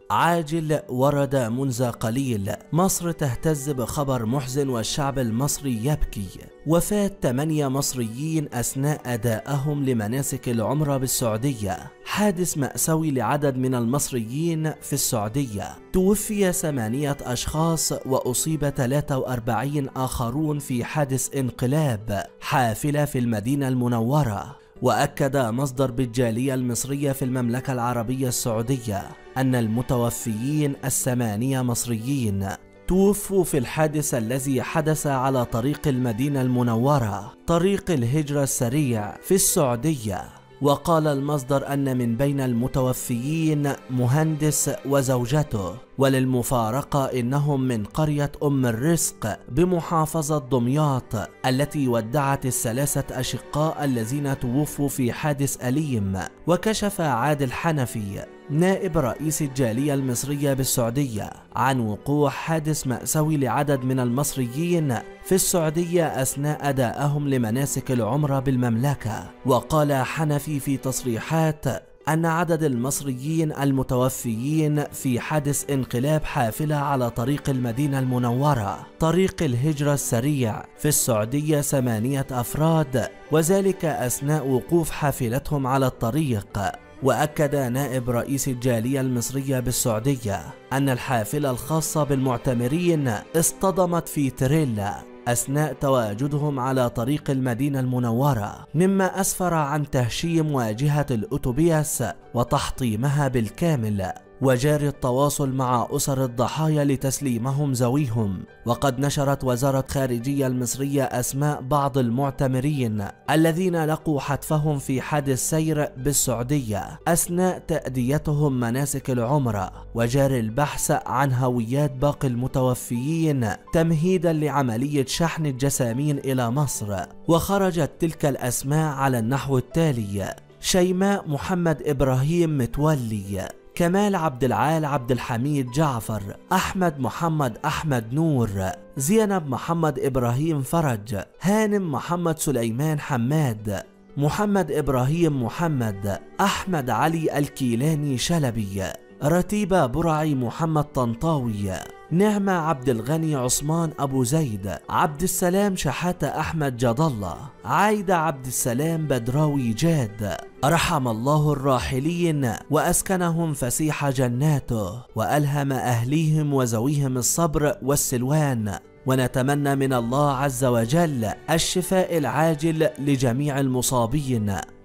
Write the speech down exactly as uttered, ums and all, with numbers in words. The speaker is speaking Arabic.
عاجل ورد منذ قليل. مصر تهتز بخبر محزن والشعب المصري يبكي. وفاة ثمانية مصريين أثناء أدائهم لمناسك العمرة بالسعودية. حادث مأساوي لعدد من المصريين في السعودية. توفي ثمانية أشخاص وأصيب ثلاثة وأربعين آخرون في حادث انقلاب حافلة في المدينة المنورة. وأكد مصدر بالجالية المصرية في المملكة العربية السعودية أن المتوفيين الثمانية مصريين توفوا في الحادث الذي حدث على طريق المدينة المنورة، طريق الهجرة السريع في السعودية. وقال المصدر أن من بين المتوفيين مهندس وزوجته، وللمفارقة إنهم من قرية أم الرزق بمحافظة دمياط التي ودعت الثلاثة أشقاء الذين توفوا في حادث أليم. وكشف عادل حنفي نائب رئيس الجالية المصرية بالسعودية عن وقوع حادث مأساوي لعدد من المصريين في السعودية أثناء أدائهم لمناسك العمرة بالمملكة. وقال حنفي في تصريحات أن عدد المصريين المتوفيين في حادث انقلاب حافلة على طريق المدينة المنورة، طريق الهجرة السريع في السعودية ثمانية أفراد، وذلك أثناء وقوف حافلتهم على الطريق. وأكد نائب رئيس الجالية المصرية بالسعودية أن الحافلة الخاصة بالمعتمرين اصطدمت في تريلا أثناء تواجدهم على طريق المدينة المنورة، مما أسفر عن تهشيم واجهة الأتوبيس وتحطيمها بالكامل. وجاري التواصل مع أسر الضحايا لتسليمهم ذويهم. وقد نشرت وزارة خارجية المصرية أسماء بعض المعتمرين الذين لقوا حتفهم في حادث سير بالسعودية أثناء تأديتهم مناسك العمرة، وجاري البحث عن هويات باقي المتوفيين تمهيدا لعملية شحن الجسامين إلى مصر. وخرجت تلك الأسماء على النحو التالي: شيماء محمد إبراهيم متولي، كمال عبد العال عبد الحميد جعفر، أحمد محمد أحمد نور، زينب محمد إبراهيم فرج، هانم محمد سليمان حماد، محمد إبراهيم محمد، أحمد علي الكيلاني شلبي، رتيبة برعي محمد طنطاوي، نعمة عبد الغني عثمان أبو زيد، عبد السلام شحاتة أحمد جد الله، عايدة عبد السلام بدراوي جاد. رحم الله الراحلين وأسكنهم فسيح جناته، وألهم أهليهم وذويهم الصبر والسلوان. ونتمنى من الله عز وجل الشفاء العاجل لجميع المصابين،